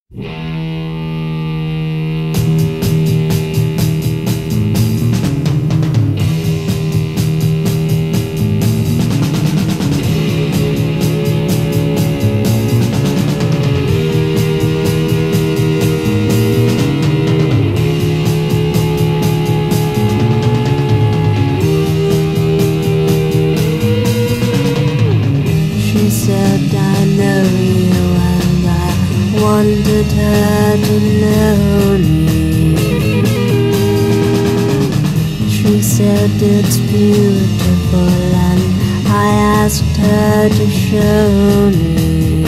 She said, I know you, and I wanted her to know me. She said it's beautiful, and I asked her to show me.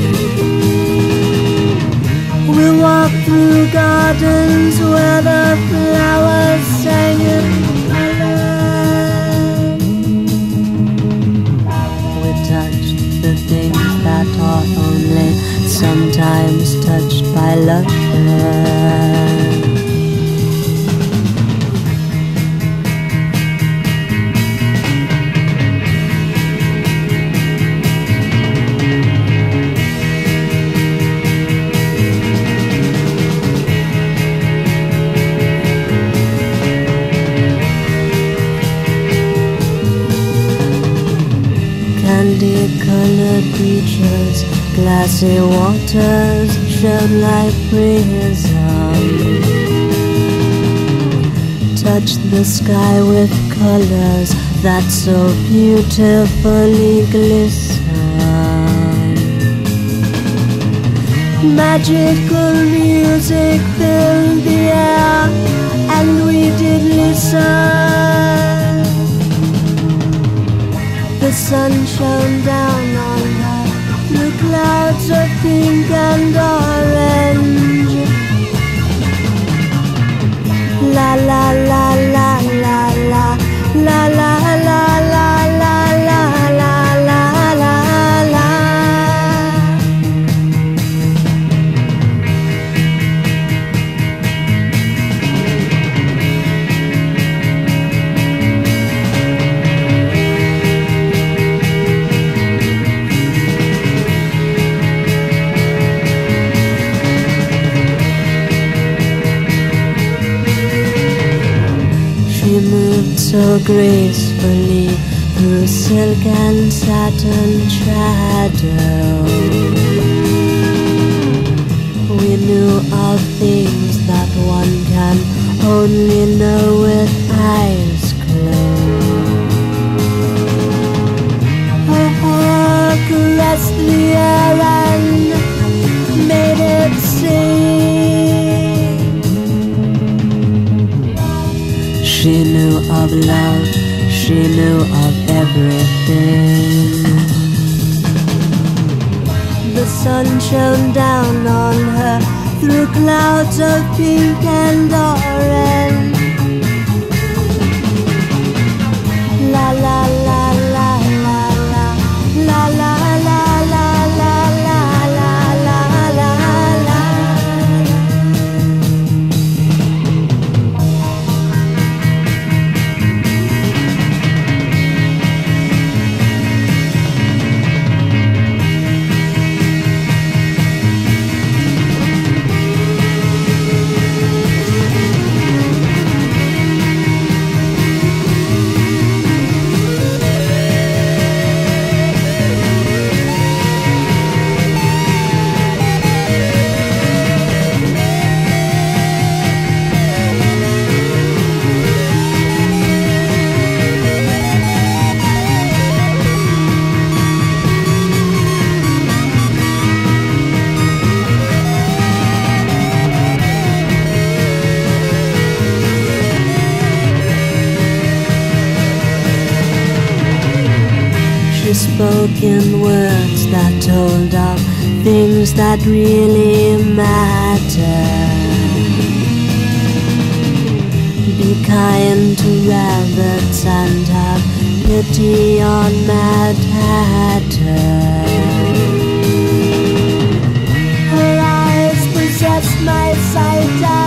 We walked through gardens where the flowers sang in color. We touched the things that are only sometimes touched by lovers. Candy-colored beaches, glassy waters shone like prisms. Touched the sky with colors that so beautifully glisten. Magical music filled the air, and we did listen. The sun shone down on her through clouds of pink and orange. La la la la la la la la la la la la la la la la. She moved so gracefully through silk and satin shadow. We knew of things that one can only know with eyes closed. Her hair caressed the air and made it sing. She knew of love, she knew of everything. The sun shone down on her through clouds of pink and orange. La la la la la la la la la la la la la la la. She spoke in words that told of things that really matter. Be kind to rabbits and have pity on Mad Hatter. Her eyes possessed my sight.